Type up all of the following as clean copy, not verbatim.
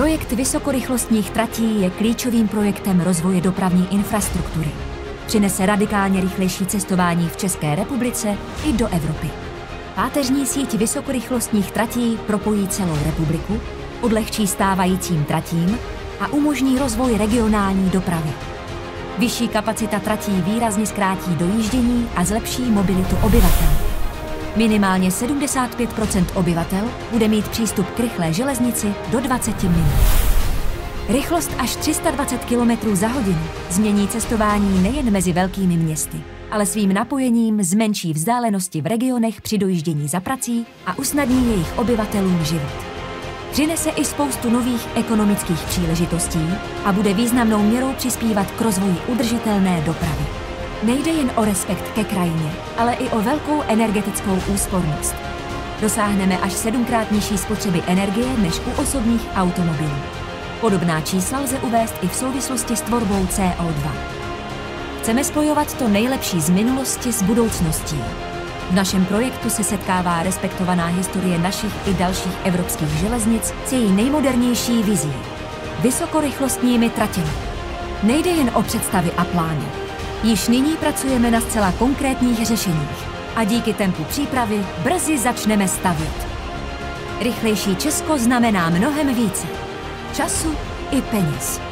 Projekt vysokorychlostních tratí je klíčovým projektem rozvoje dopravní infrastruktury. Přinese radikálně rychlejší cestování v České republice i do Evropy. Páteřní síť vysokorychlostních tratí propojí celou republiku, odlehčí stávajícím tratím a umožní rozvoj regionální dopravy. Vyšší kapacita tratí výrazně zkrátí dojíždění a zlepší mobilitu obyvatel. Minimálně 75% obyvatel bude mít přístup k rychlé železnici do 20 minut. Rychlost až 320 km za hodinu změní cestování nejen mezi velkými městy, ale svým napojením zmenší vzdálenosti v regionech při dojíždění za prací a usnadní jejich obyvatelům život. Přinese i spoustu nových ekonomických příležitostí a bude významnou měrou přispívat k rozvoji udržitelné dopravy. Nejde jen o respekt ke krajině, ale i o velkou energetickou úspornost. Dosáhneme až 7krát nižší spotřeby energie než u osobních automobilů. Podobná čísla lze uvést i v souvislosti s tvorbou CO2. Chceme spojovat to nejlepší z minulosti s budoucností. V našem projektu se setkává respektovaná historie našich i dalších evropských železnic s její nejmodernější vizí – vysokorychlostními tratěmi. Nejde jen o představy a plány. Již nyní pracujeme na zcela konkrétních řešeních a díky tempu přípravy brzy začneme stavět. Rychlejší Česko znamená mnohem více času i peněz.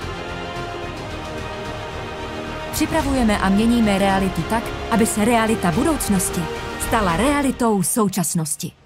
Připravujeme a měníme realitu tak, aby se realita budoucnosti stala realitou současnosti.